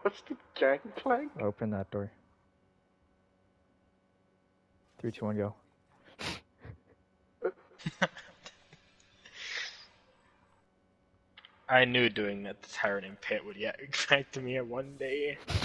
What's the gangplank? Open that door. 3, 2, 1, go. I knew doing that the Tyrant Pit would get back to me one day.